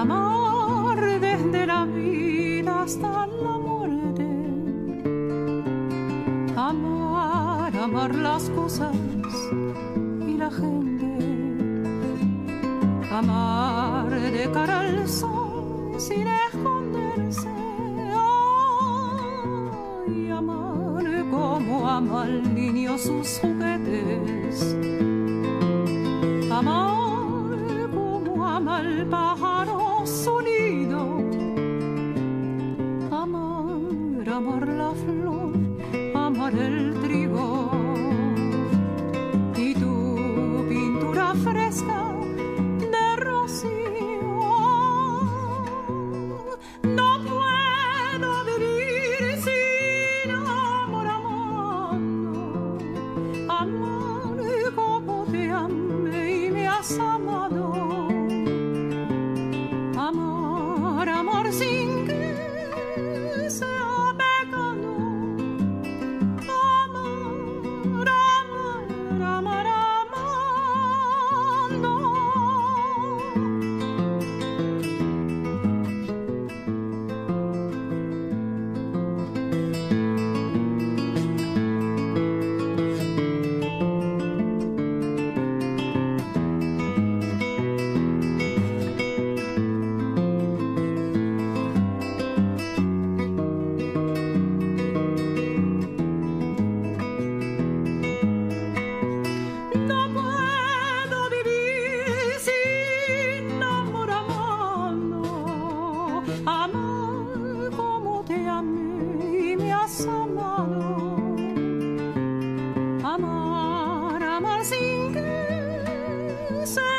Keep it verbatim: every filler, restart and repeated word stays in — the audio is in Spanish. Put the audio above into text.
amar desde la vida hasta la muerte, amar, amar las cosas y la gente, amar de cara al sol sin esconderse, ay, amar como ama el niño sus juguetes, amar como ama el pájaro su nido, amar, amar la flor, amar el trigo y tu pintura fresca de rocío. No puedo vivir sin amor, amando, amar como te amé y me has amado, amar, amar sin que sea pecado, amar, amar, amar, amando. No puedo vivir sin amor, amando, amar como te amé y me has amado, amar, amar sin que sea